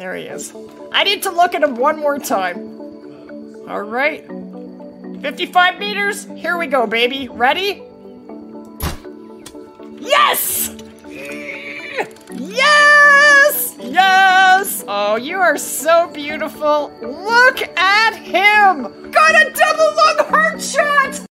There he is. I need to look at him one more time. All right. 55 meters. Here we go, baby. Ready? Yes! Yes! Yes! Oh, you are so beautiful. Look at him! Got a double lung heart shot!